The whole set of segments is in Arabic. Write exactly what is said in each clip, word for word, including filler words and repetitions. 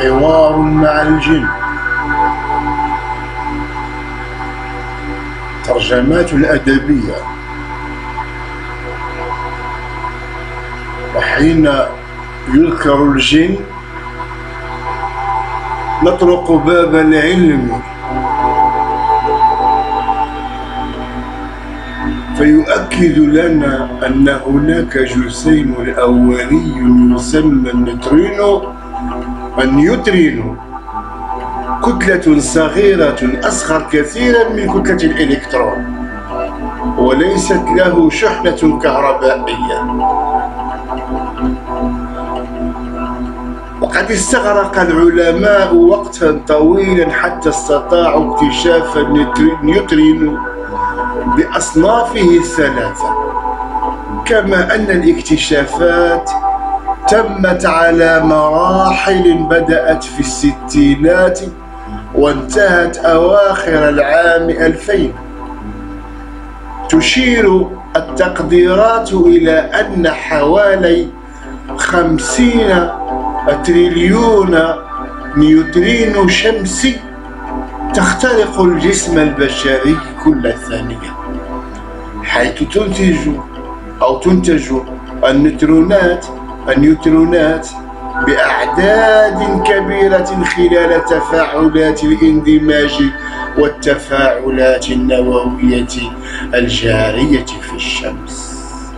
حوار مع الجن. ترجمات الأدبية. وحين يذكر الجن نطرق باب العلم فيؤكد لنا أن هناك جسيم الأولي يسمى النيوترينو النيوترينو كتلة صغيرة أصغر كثيرا من كتلة الإلكترون وليست له شحنة كهربائية. وقد استغرق العلماء وقتا طويلا حتى استطاعوا اكتشاف النيوترينو بأصنافه الثلاثة، كما أن الاكتشافات تمت على مراحل بدأت في الستينات وانتهت أواخر العام ألفين. تشير التقديرات إلى أن حوالي خمسين تريليون نيوترينو شمسي تخترق الجسم البشري كل ثانية، حيث تنتج أو تنتج النيوترونات النيوترونات بأعداد كبيرة خلال تفاعلات الاندماج والتفاعلات النووية الجارية في الشمس.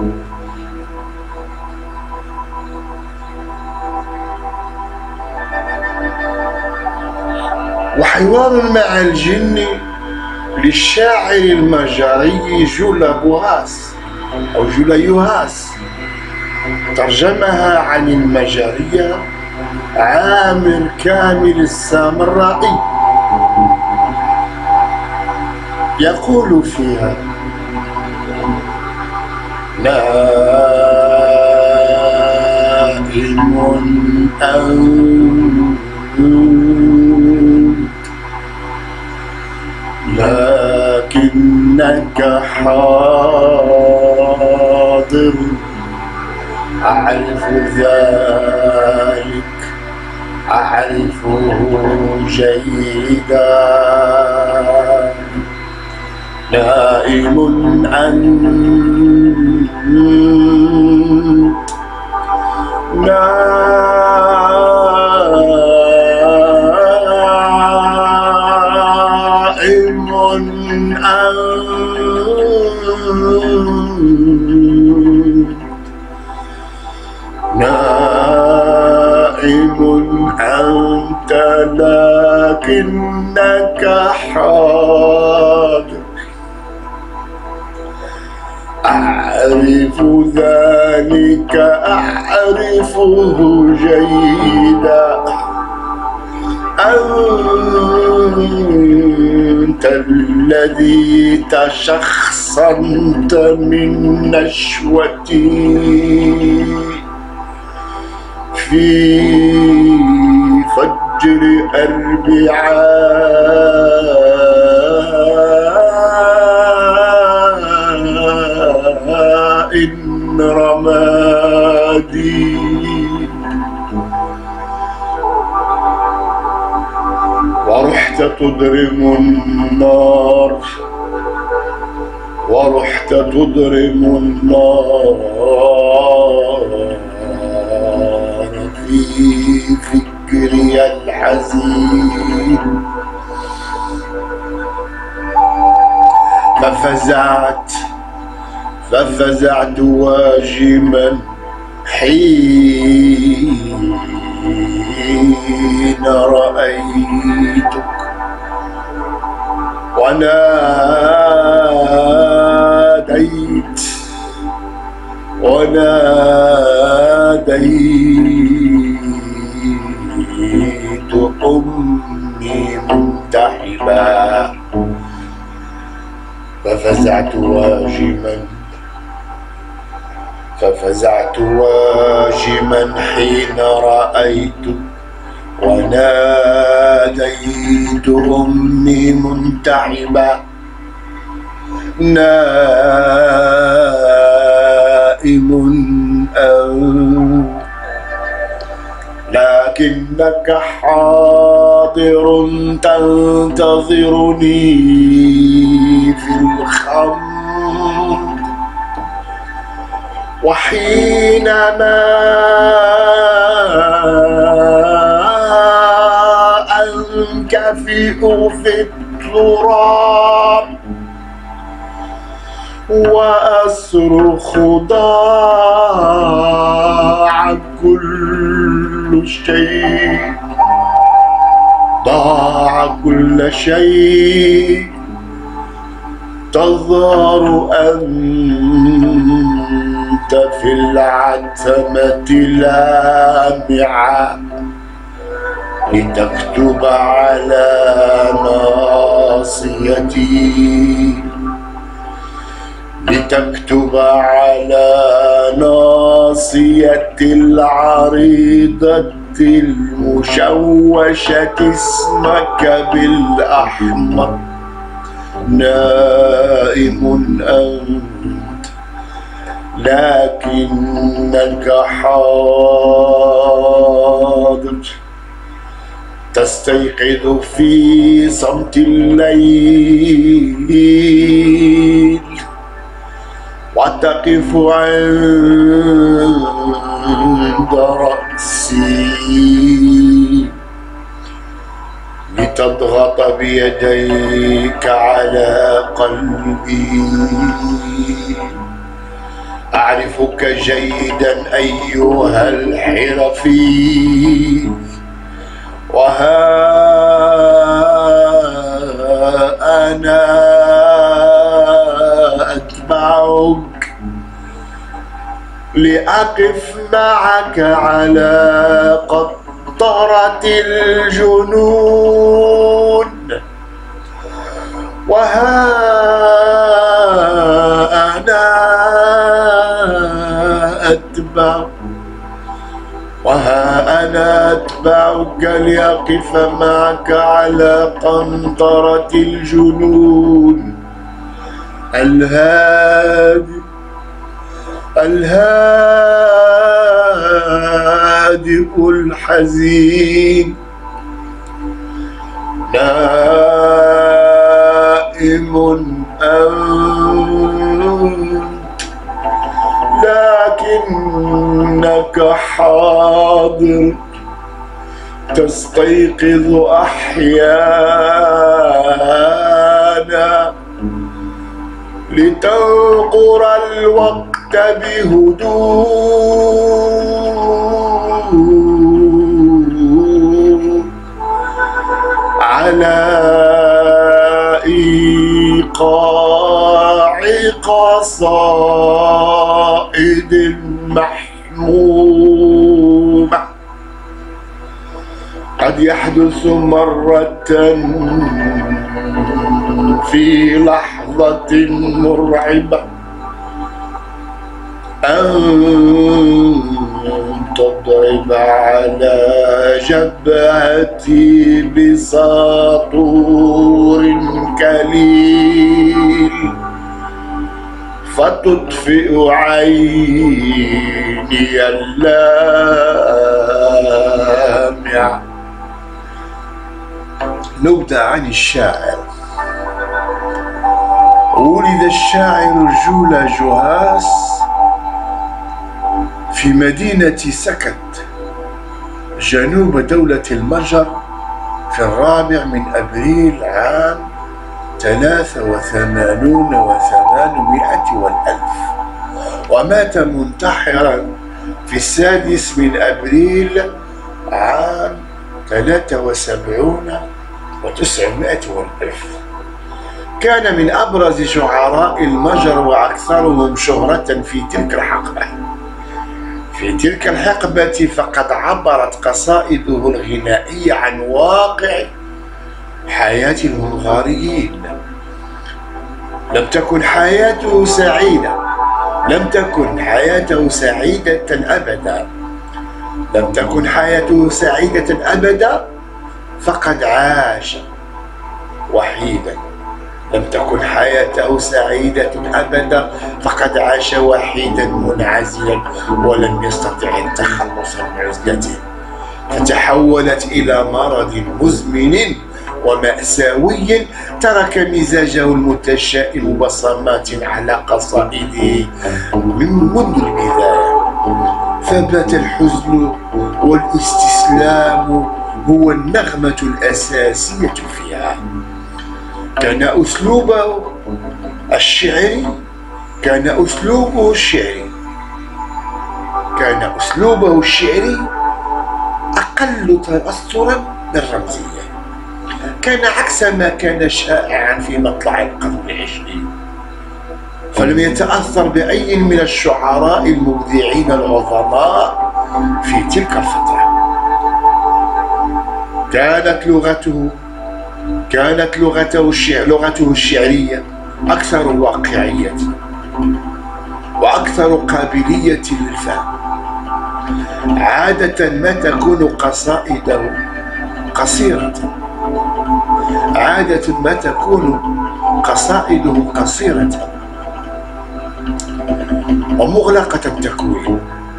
وحوار مع الجن للشاعر المجري جولا بوهاس أو جولا يوهاس، ترجمها عن المجرية عامر كامل السامرائي. يقول فيها: نائم أنت لكنك حاضر، أعرف ذلك أعرفه جيدا. نائم أنت نائم نائم أنت لكنك حاضر، أعرف ذلك أعرفه جيدا. أنت الذي تشخصنت من نشوتي في فجر أربعاء رمادي، ورحت تضرم النار ورحت تضرم النار في فكري الحزين. ففزعت ففزعت واجما حين رأيتك، وناديت وناديت أمي منتحبا. ففزعت واجما ففزعت واجما حين رأيتك، وناديت أمي منتحبا. نائم أنت لكنك حاضر تنتظرني في الخمر، وحينما أنكفئ في التراب وأصرخ ضاع كل شيء، ضاع كل شيء، تظهر أنت في العتمة لامعة لتكتب على ناصيتي، لتكتب على ناصيتي العريضة المشوشة اسمك بالأحمر. نائم أنت لكنك حاضر، تستيقظ في صمت الليل وتقف عند رأسي لتضغط بيديك على قلبي. أعرفك جيدا أيها الحرفي، وها أنا أتبعك لأقف معك على قطرة الجنون، وها أنا أتبعك وها أنا أتبعك لأقف معك على قنطرة الجنون. الهادئ الهادئ الحزين، نائم أنت لكنك حاضر، تستيقظ أحيانا لتنقر الوقت بهدوء على إيقاع قصائد محمومة. قد يحدث مرة في لحظة مرعبة أن تضرب على جبهتي بساطور كليل فتطفئ عيني اللامع. نبدأ عن الشاعر. ولد الشاعر جولا جوهاس في مدينة سكت جنوب دولة المجر في الرابع من أبريل عام ثلاثة وثمانون وثمانمائة والألف، ومات منتحرا في السادس من أبريل عام ثلاثة وسبعين وتسعمائة والألف. كان من أبرز شعراء المجر وأكثرهم شهرة في تلك الحقبة. في تلك الحقبة فقد عبرت قصائده الغنائية عن واقع حياة الهنغاريين. لم تكن حياته سعيدة، لم تكن حياته سعيدة أبدا، لم تكن حياته سعيدة أبدا، فقد عاش وحيدا. لم تكن حياته سعيدة أبدا، فقد عاش وحيدا منعزلا ولم يستطع التخلص من عزلته. فتحولت إلى مرض مزمن ومأساوي ترك مزاجه المتشائم بصمات على قصائده من منذ البداية. فبات الحزن والاستسلام هو النغمة الأساسية فيها. كان أسلوبه الشعري كان أسلوبه الشعري كان أسلوبه الشعري أقل تأثرا بالرمزية. كان عكس ما كان شائعا في مطلع القرن العشرين، فلم يتأثر بأي من الشعراء المبدعين العظماء في تلك الفترة. كانت لغته كانت لغته الشعر لغته الشعرية أكثر واقعية وأكثر قابلية للفهم. عادة ما تكون قصائده قصيرة عادة ما تكون قصائده قصيرة ومغلقة التكوين.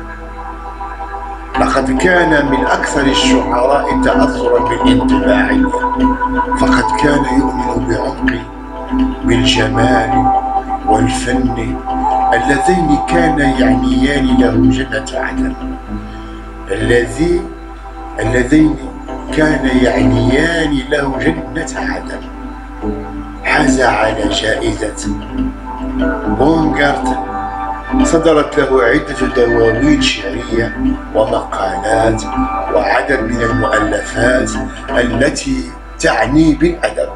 لقد كان من أكثر الشعراء تأثرا بالانطباعية، فقد كان يؤمن بعمق بالجمال والفن اللذين كان يعنيان له جنة عدن الذي اللذين كان يعنيان له جنة عدن. حاز على جائزة بونغارت، صدرت له عدة دواوين شعرية ومقالات وعدد من المؤلفات التي تعني بالأدب.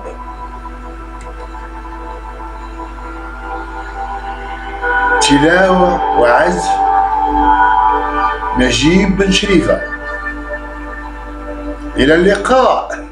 تلاوة وعزف نجيب بن شريفة. إلى اللقاء.